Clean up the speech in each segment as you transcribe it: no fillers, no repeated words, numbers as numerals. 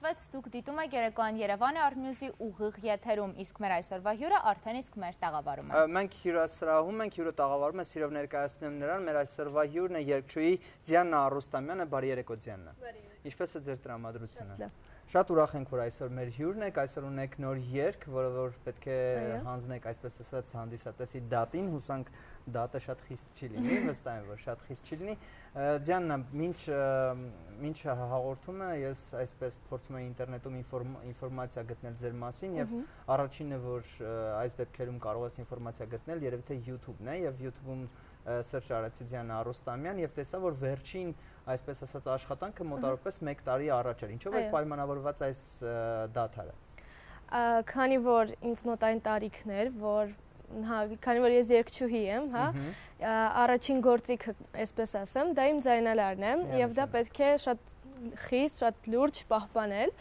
Այսպես դուք դիտում եք Երեկոյան Երևանը Art-News-ի ուղիղ եթերում, իսկ մեր այսօրվա հյուրը արդեն իսկ մեր տաղավարում է։ Մենք հյուրասրահում ենք, հյուրը տաղավարում է, սիրով ներկայացնեմ նրան, մեր այսօրվա հյուրն է երգչուհի Դիանա Արուստամյանը, բարի երեկո Դիանա։ Ինչպես է ձեր տրամադրությունը։ Շատ ուրախ ենք, որ այսօր մեր հյուրն եք, այսօր ունեք նոր երգ, որը որ պետք է հանձնեք, այսպես ասած, հանդիսատեսի դատին, հուսանք դատը շատ խիստ չի լինի, վստահ եմ, որ շատ խիստ չի լինի։ Դիանա, մինչ հաղորդումը ես այսպես փորձում եմ ինտերնետում ինֆորմացիա գտնել ձեր մասին եւ առաջինը, որ այս դեպքերում կարող ես ինֆորմացիա գտնել, երևի թե YouTube-ն է եւ YouTube-ում սրճ արեցի Դիանա Արուստամյան եւ տեսա, որ վերջին այսպես ասած աշխատանքը մոտավորապես 1 տարի առաջ էր։ Ինչով է պայմանավորված այս դադարը։ Քանի որ ինձ մոտ այն տարիքն էր, որ քանի որ ես երգչուհի եմ, առաջին գործիքը, այսպես ասեմ, դա իմ ձայնալարն է եւ դա պետք է շատ խիստ, շատ լուրջ պահպանել։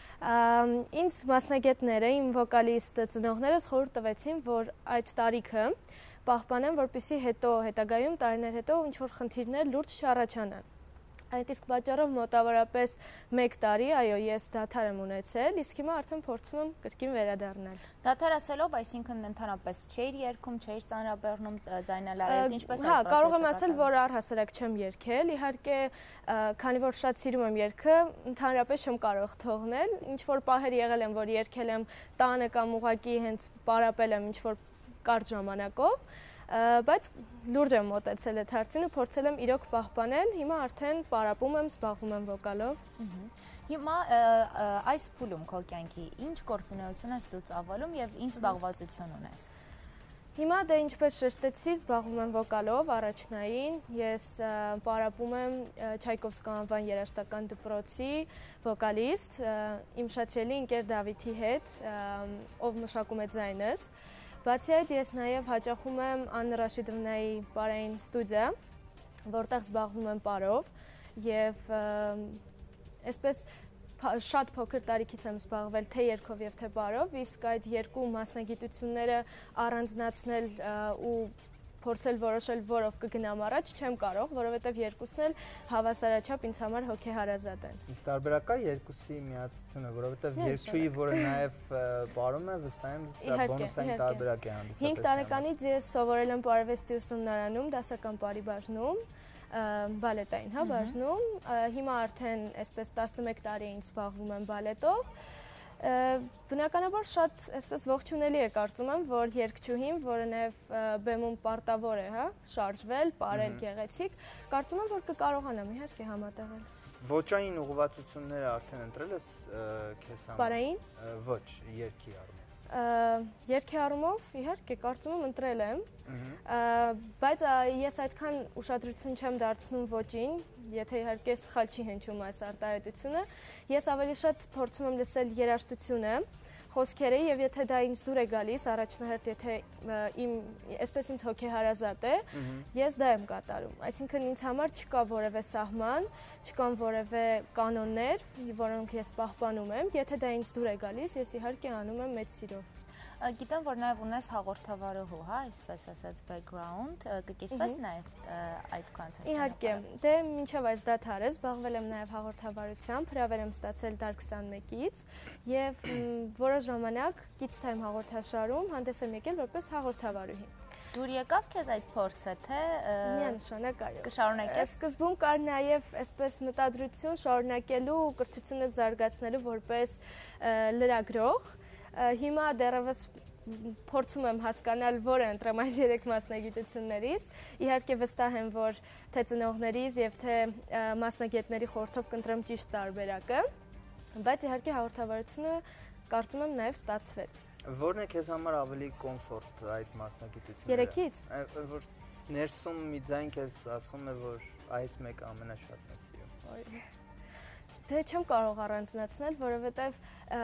Ինձ մասնագետները, իմ վոկալիստ ծնողներս խորհուրդ տվեցին, որ այդ տարիքը պահպանեմ, որպեսզի հետագայում տարիներ հետո ինչ-որ խնդիրներ լուրջ չառաջանան։ Այդ իսկ պատճառով մոտավորապես 1 տարի, այո, ես դադար եմ ունեցել, իսկ հիմա արդեն փորձում եմ կրկին վերադառնալ։ Դադար ասելով, այսինքն ընդհանրապես չէր երգում, չէր ծանրաբեռնում ձայնալարերից, ինչպես այդ պրոցեսը։ Կարող եմ ասել, որ առհասարակ չեմ երգել, իհարկե, քանի որ շատ սիրում եմ երգը, ընդհանրապես չեմ կարող թողնել, ինչ որ պահեր եղել են, որ երգել եմ տանը կամ ուղղակի հենց պարապել եմ ինչ որ կարճ ժամանակով, բայց լուրջ եմ մոտեցել այդ հարցին ու փորձել եմ իրոք պահպանել, հիմա արդեն պարապում եմ, զբաղվում եմ վոկալով։ Հիմա այս փուլում քո կյանքի ինչ գործունեություն ես դու ծավալում եւ ինչ զբաղվածություն ունես։ Հիմա դե ինչպես շեշտեցի, զբաղվում եմ վոկալով, առաջնային, ես պարապում եմ Չայկովսկի անվան երաժշտական դպրոցի վոկալիստ, իմ շատ սիրելի ընկեր Դավիթի հետ, ով մշակում է ձայնս։ Բացի այդ, ես նաև հաճախում եմ Աննա Ռաշիդովնայի պարային ստուդիա, որտեղ զբաղվում եմ պարով եւ այսպես շատ փոքր տարիքից եմ զբաղվել թե երգով եւ թե պարով, իսկ այդ երկու մասնագիտությունները առանձնացնել ու փորձել որոշել որով կգնամ առաջ չեմ կարող, որովհետև երկուսն էլ հավասարաչափ ինձ համար հոգեհարազատ են։ Իսկ տարբերակ է երկուսի միացությունը, որովհետև երգչուհի, որը նաև պարում է, վստահ եմ, դա բոնուսային տարբերակ է հանդիսացել։ 5 տարեկանից ես սովորել եմ պարվեստի ուսումնարանում, դասական պարի բաժնում, բալետային, բաժնում։ Հիմա արդեն այսպես 11 տարի ինչ զբաղվում եմ բալետով։ Բնականաբար շատ այսպես ողջունելի է կարծում եմ, որ երգչուհին, որը նաև բեմում պարտավոր է, շարժվել, պարել գեղեցիկ, կարծում եմ, որ կկարողանամ իհարկե համատեղել։ Ոճային ուղղվածությունները արդեն ընտրել ես քեզ համար։ Պարային։ Ոչ, երգի առումով։ Երգի առումով իհարկե կարծում եմ ընտրել եմ, բայց ես այդքան ուշադրություն չեմ դարձնում ոճին, եթե իհարկե սխալ չի հնչում այս արտահայտությունը, ես ավելի շատ փորձում եմ լսել երաժշտությունը, խոսքերը եւ եթե դա ինձ դուր է գալիս, առաջնահերթ եթե այսպես ինձ հոգեհարազատ է, ես դա եմ կատարում։ Այսինքն ինձ համար չկա որևէ սահման, չկան որևէ կանոններ, որոնք ես պահպանում եմ, եթե դա ինձ դուր է գալիս, ես իհարկե անում եմ մեծ սիրով։ Գիտեմ, որ նաև ունես հաղորդավարուհու, այսպես ասած background, կկիսվես նաև այդ կոնցեպտը։ Իհարկե, դե մինչև այս դադարը զբաղվել եմ նաև հաղորդավարությամբ, հրավեր եմ ստացել Դար 21-ից եւ որոշ ժամանակ Kids Time հաղորդաշարում հանդես եմ եկել որպես հաղորդավարուհի։ Դուր եկավ քեզ այդ փորձը, թե միանշանակ այո։ Կշարունակես։ Սկզբում կար նաև այսպես մտադրություն շարունակելու կրթությունը զարգացնելու որպես լրագրող։ Հիմա դեռևս փորձում եմ հասկանալ որը ընտրեմ այս 3 մասնագիտություններից։ Իհարկե վստահ եմ, որ թե ծնողներիս եւ թե մասնագետների խորհրդով կընտրեմ ճիշտ տարբերակը, բայց իհարկե հաղորդավարությունը կարծում եմ նաև ստացվեց։ Որն է քեզ համար ավելի կոմֆորտ այդ մասնագիտությունները։ Երեքից։ Որ ներսում մի ձայն քեզ ասում է, որ այս մեկը ամենաշատն է սիրում։ Դե չեմ կարող առանձնացնել, որովհետև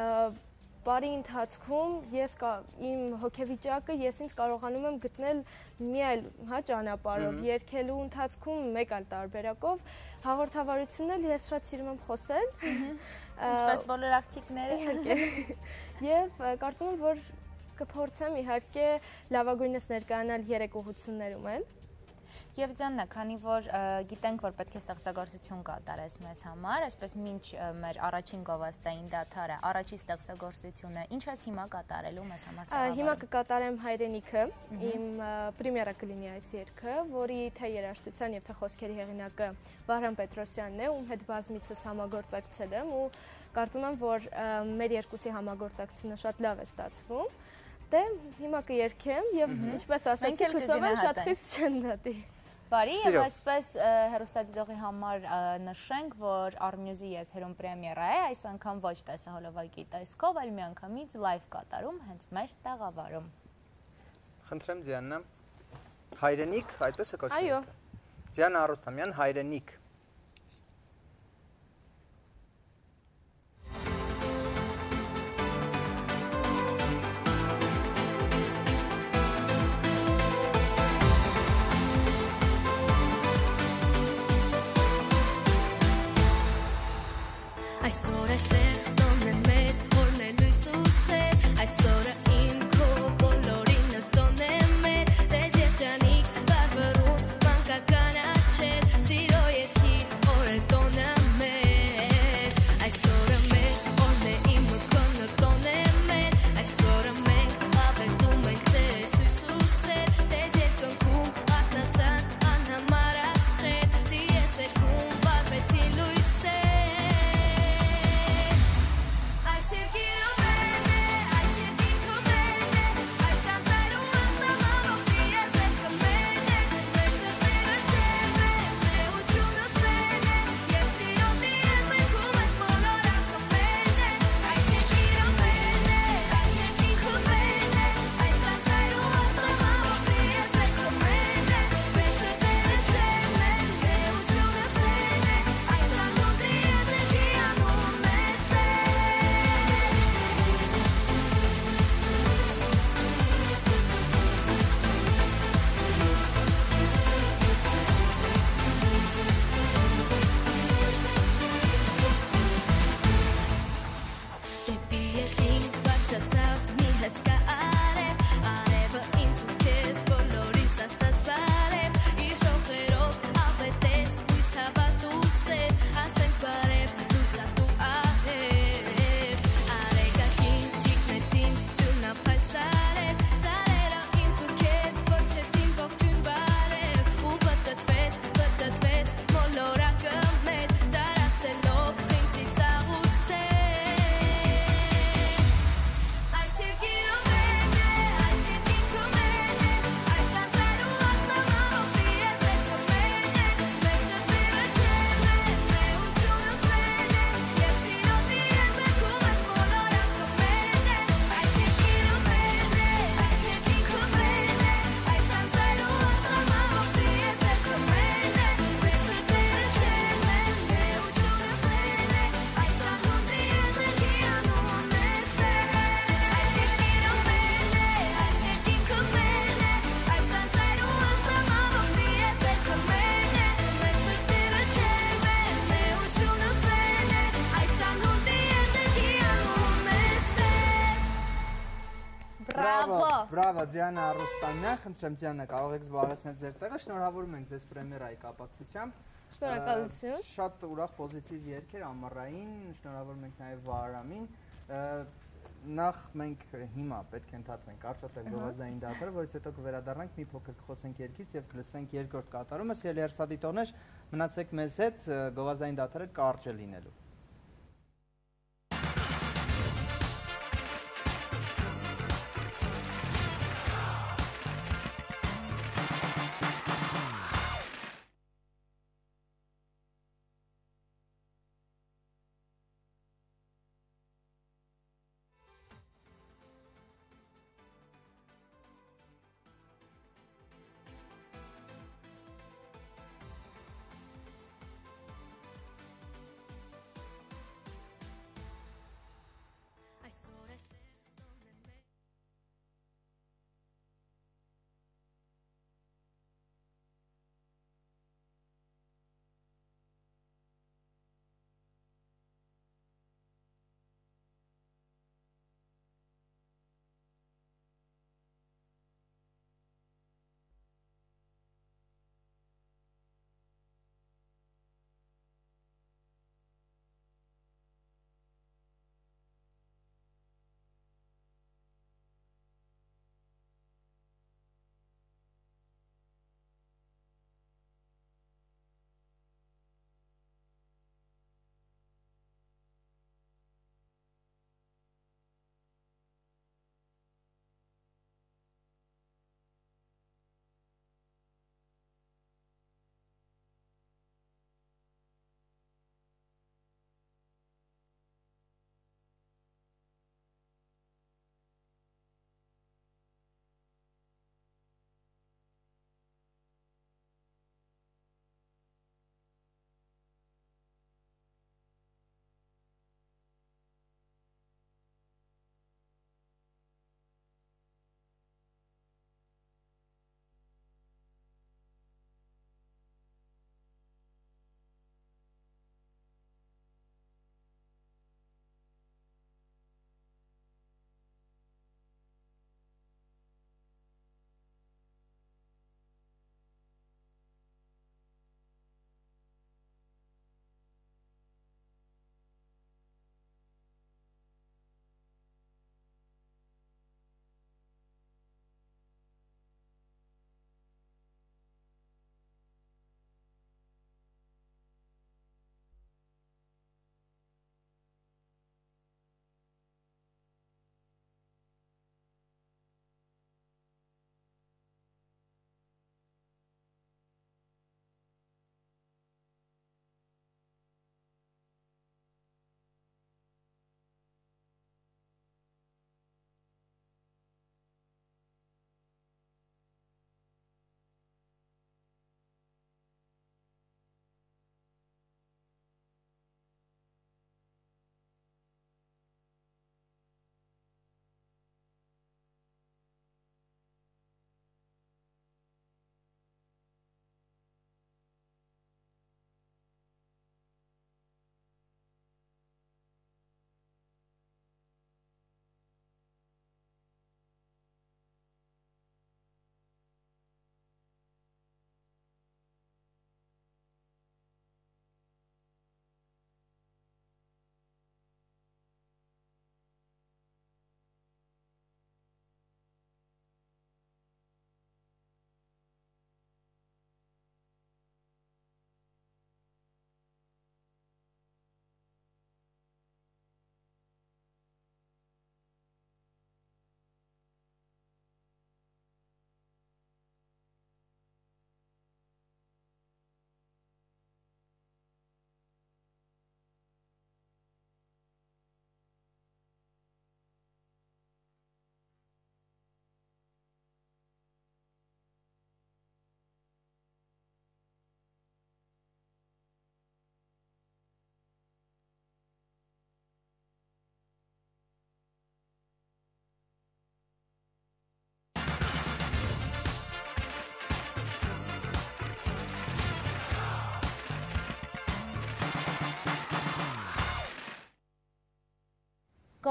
Բարի ընթացքում իմ հոգեվիճակը ես ինձ կարողանում եմ գտնել մի այլ ճանապարհով, երգելու ընթացքում մեկ այլ տարբերակով, հաղորդավարությունն էլ ես շատ սիրում եմ խոսել։ Ինչպես բոլոր աղջիկները։ Եվ կարծում եմ, որ կփորձեմ իհարկե լավագույնս ներկայանալ երեք ուղղություններում էլ։ Եվ Ձաննա, քանի որ գիտենք, որ պետք է ստեղծագործություն կատարես մեզ համար, այսպես մինչ մեր առաջին գովազդային դադարը, առաջի ստեղծագործությունը, ինչ ես հիմա կատարելու մեզ համար տաղավարում։ Հիմա կկատարեմ հայրենիքը, իմ պրեմիերա կլինի այս երգը, որի թե երաժշտության եւ թե խոսքերի հեղինակը Վահրամ Պետրոսյանն է, ում հետ բազմիցս համագործակցել եմ ու կարծում եմ, որ մեր երկուսի համագործակցությունը շատ լավ է ստացվում։ Դե հիմա կերքեմ եւ ինչպես ասացի, հուսով եմ շատ խիստ չեն դատի։ Բարի, եւ այսպես հեռուստադիտողի համար նշենք, որ Armusi եթերում պրեմիերա է, այս անգամ ոչ տեսահոլովակի տեսքով, այլ միանգամից լայվ կատարում հենց մեր տաղավարում։ Խնդրեմ Դիանա, հայրենիք, այդպես է կոչվում։ Այո։ Դիանա Արոստամյան, հայրենիք։ Այսօր այստեղ տոնն մեր հորն է լույս ու սեր, այսօրը իմ քո բոլորին նստոն է մեր, դեզ երջանիկ բարբրում մանկական աչեր, սիրո երկի օր է տոնը մեր, այսօրը մեր հորն է իմ մքոնը տոն է մեր, այսօրը մենք ավետում ենք ձեր Հիսուս ու սեր, դեզ երկնքում արթնացան անհամար աստղեր, դիես երկում բարբեցին լույսեր Բրավո, Դիանա Արոստամյան, խնդրեմ Դիանա, կարող եք զբաղեցնել ձեր տեղը, շնորհավորում ենք ձեզ պրեմիերայի կապակցությամբ։ Շնորհակալություն։ Շատ ուրախ պոզիտիվ երգեր ամառային, շնորհավորում ենք նաև Վահրամին։ Նախ մենք հիմա պետք է ընդհատվենք արժանատար գովազդային դատարը, որից հետո կվերադառնանք մի փոքր կխոսենք երգից եւ կլսենք երկրորդ կատարումը։ Սիրելի հեռուստադիտողներ, մնացեք մեզ հետ, գովազդային դատարը կարճ է լինելու։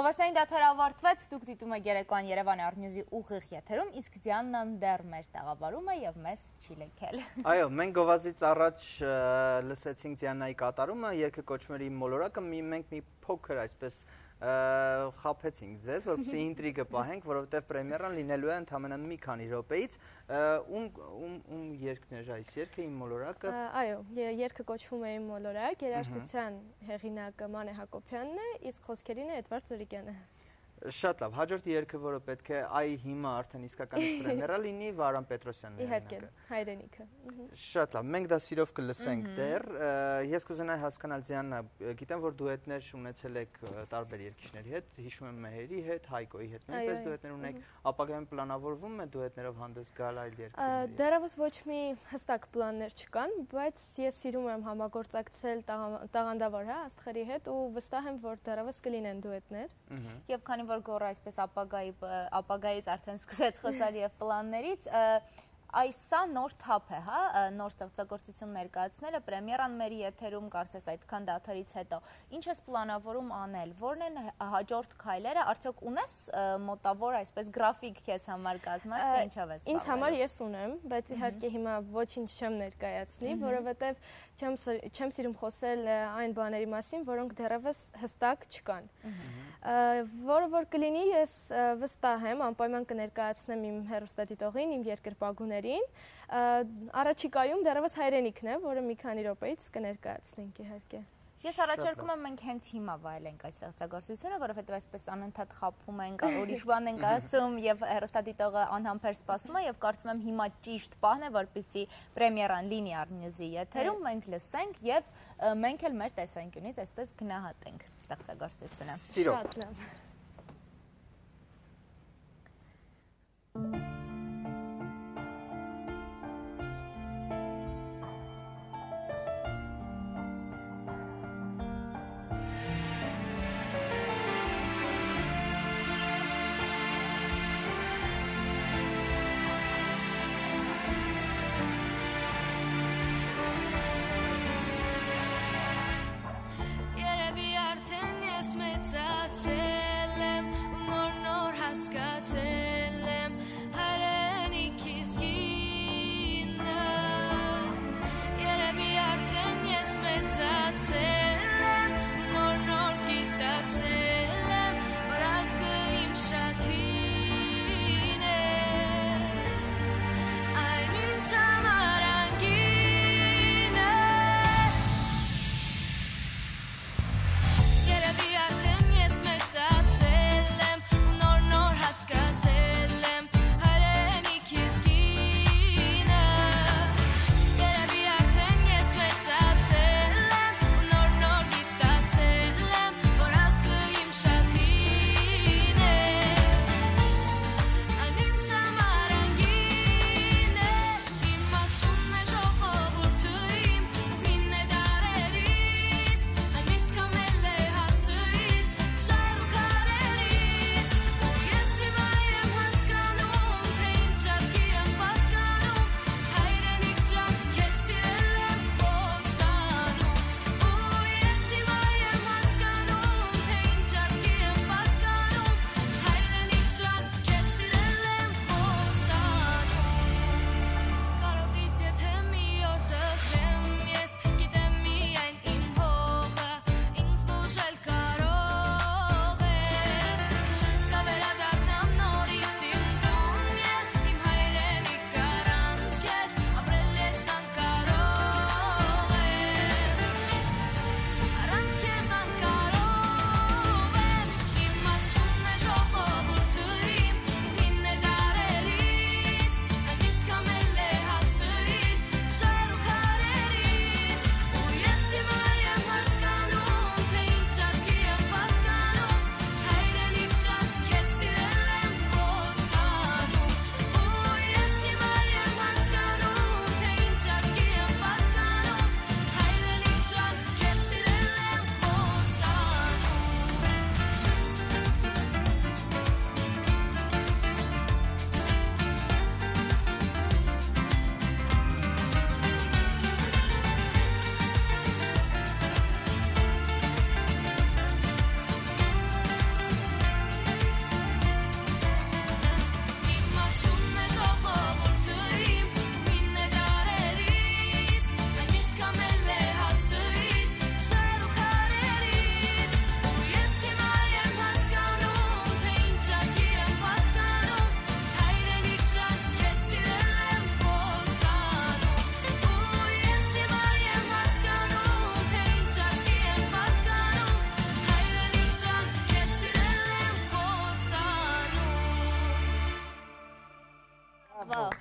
Գովազդային դաթերը ավարտվեց, դուք դիտում եք Երեկոյան Երևանի Art-News-ի ուղիղ եթերում, իսկ Դիանան դեռ մեր տաղավարում է եւ մեզ չի լքել։ Այո, մենք գովազդից առաջ լսեցինք Դիանայի կատարումը, երգը կոչվում էր Իմ մոլորակը, մենք մի փոքր այսպես խաբեցինք ձեզ, որպեսզի ինտրիգը պահենք, որովհետև պրեմիերան լինելու է ընդամենը մի քանի րոպեից, ում երգն էր այս երգը, Իմ մոլորակը։ Այո, երգը կոչվում է Իմ մոլորակ, երաժշտության հեղինակը Մանե Հակոբյանն է, իսկ խոսքերին է Էդվարդ Ծուրիկյանը։ Շատ լավ, հաջորդ երգը, որը պետք է այ հիմա արդեն իսկականից պրեմիերա լինի, Վարան Պետրոսյանն է իհարկե, հայրենիքը։ Շատ լավ, մենք դա սիրով կլսենք դեռ, ես կուզենայի հասկանալ Դիանա, գիտեմ, որ դուետներ ունեցել եք տարբեր երգիչների հետ, հիշում եմ Մեհերի հետ, Հայկոյի հետ, նույնպես դուետներ ունեք, ապագայում պլանավորվում է դուետներով հանդես գալ այլ երգիչների հետ։ Դեռևս ոչ մի հստակ պլաններ չկան, բայց ես սիրում եմ համագործակցել տաղանդավոր աստղերի հետ ու վստահ եմ, որ դեռևս կլինեն դուետներ։ Եվ քանի որ գոռը այսպես ապագայից արդեն սկսեց խոսալ եւ պլաններից, Այսա նոր թափ է, հա, նոր ստեղծագործություն ներկայացնելը, պրեմիերան մեր եթերում կարծես այդքան դաթարից հետո։ Ինչ ես պլանավորում անել, որն են հաջորդ քայլերը, արդյոք ունես մոտավոր այսպես գրաֆիկ քեզ համար կազմած, թե ինչով ես զբաղվել։ Ինձ համար ես ունեմ, բայց իհարկե հիմա ոչինչ չեմ ներկայացնի, որովհետև չեմ սիրում խոսել այն բաների մասին, որոնք դեռևս հստակ չկան։ Որը որ կլինի, ես վստահ եմ, անպայման կներկայացնեմ իմ հեռուստադիտողին, իմ երկրպագուներին։ Առաջիկայում դեռևս հայրենիքն է, որը մի քանի րոպեից կներկայացնենք իհարկե։ Ես առաջարկում եմ մենք հենց հիմա վայելենք այդ ստեղծագործությունը, որովհետև այսպես անընդհատ խաբում ենք, ուրիշ բան ենք ասում եւ հեռուստադիտողը անհամբեր սպասում է եւ կարծում եմ հիմա ճիշտ պահն է, որպեսզի պրեմիերան լինի Art-News-ի եթերում, մենք լսենք եւ մենք էլ մեր տեսանկյունից այսպես գնահատենք ստեղծագործությունը։ Սիրով։ Մեծացել եմ ու նոր հասկացել եմ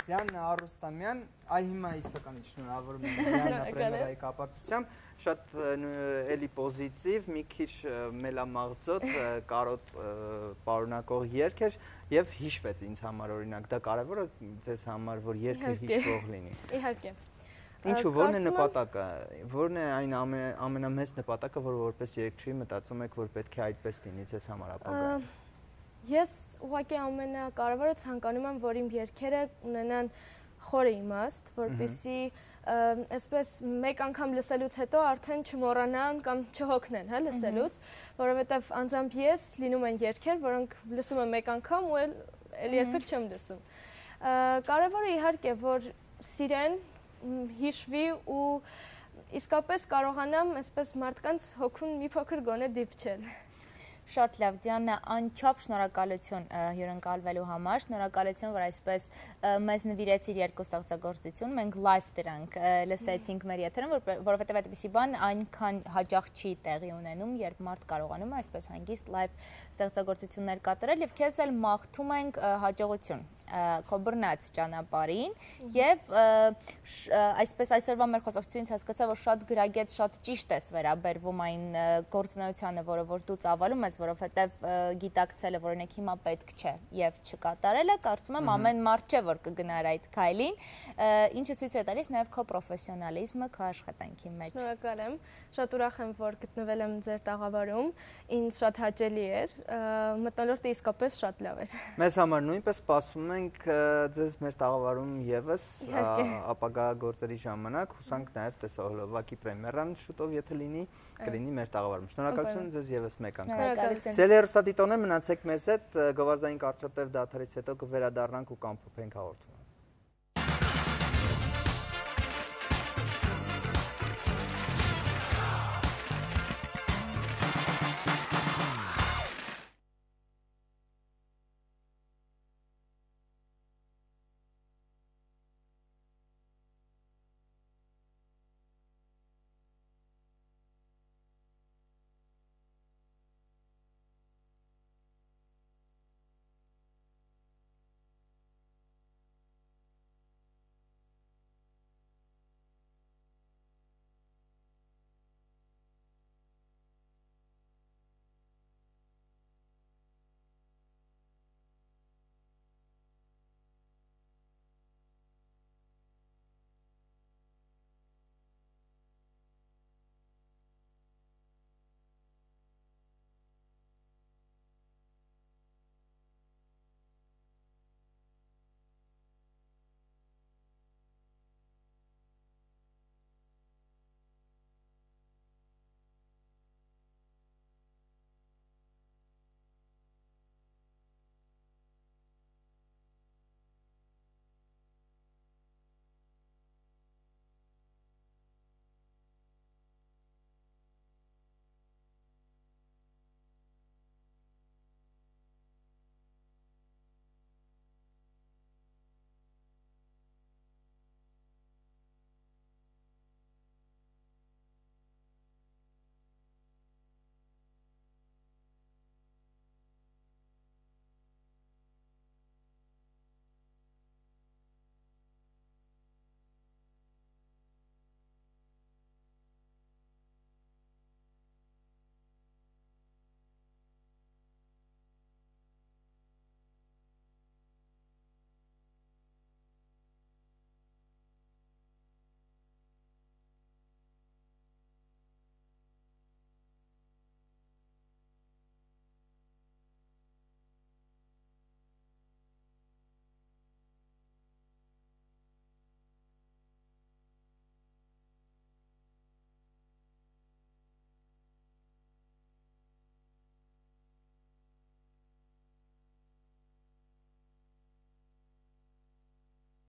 Ձյաննա Արուստամյան, այ հիմա իսկականից շնորհավորում եմ Ձյաննա պրեմիերայի կապակցությամբ, շատ էլի պոզիտիվ, մի քիչ մելամաղձոտ, կարոտ պարունակող երգ էր եւ հիշվեց ինձ համար օրինակ, դա կարեւոր է ձեզ համար, որ երգը հիշվող լինի։ Իհարկե։ Ինչու ո՞րն է նպատակը, ո՞րն է այն ամենամեծ նպատակը, որ որպես երգչի մտածում եք, որ պետք է այդպես լինի ձեզ համար ապագայում։ Ես ուղղակի ամենակարևորը ցանկանում եմ, որ իմ երգերը ունենան խորը իմաստ, որպեսզի այսպես մեկ անգամ լսելուց հետո արդեն չմոռանան կամ չհոգնեն, հա, լսելուց, որովհետև անձամբ ես լինում են երգեր, որոնք լսում եմ մեկ անգամ ու էլ երբեք չեմ լսում։ Կարևորը իհարկե, որ սիրեն, հիշվի ու իսկապես կարողանամ այսպես մարդկանց հոգուն մի փոքր գոնե դիպչել։ Շատ լավ, Դիանա, անչափ շնորհակալություն հյուրընկալվելու համար, շնորհակալություն, որ այսպես մեզ նվիրեցիր երկու ստեղծագործություն, մենք լայվ դրանք լսեցինք մեր եթերում, որովհետև այդպիսի բան այնքան հաճախ չի տեղի ունենում, երբ մարդ կարողանում է այսպես հանգիստ լայվ ստեղծագործություններ կատարել եւ քեզ էլ մաղթում ենք հաջողություն քո բռնած ճանապարհին եւ այսպես այսօրվա մեր խոսակցությունից հասկացա, որ շատ գրագետ, շատ ճիշտ ես վերաբերվում այն գործունեությանը, որը որ դու ծավալում ես, որովհետեւ գիտակցելը, որ օրինակ հիմա պետք չէ եւ չկատարելը, կարծում եմ ամեն մարդ չէ, որ կգնար այդ քայլին, ինչը ցույց է տալիս նաեւ քո պրոֆեսիոնալիզմը քո աշխատանքի մեջ։ Շնորհակալ եմ, շատ ուրախ եմ, որ գտնվել եմ ձեր տաղավարում, ինձ շատ հաճելի էր, մթնոլորտը իսկապես շատ լավ էր։ Մեզ համար նույնպես սպասում ենք ձեզ մեր տաղավարում եւս ապագա գործերի ժամանակ, հուսանք նաեւ տեսահոլովակի պրեմիերան շուտով եթե լինի, կլինի մեր տաղավարում։ Շնորհակալություն ձեզ եւս մեկ անգամ։ Սիրելի հեռուստադիտողներ, մնացեք մեզ հետ, գովազդային կարճատև դադարից հետո կվերադառնանք ու կամփոփենք հաղորդումը։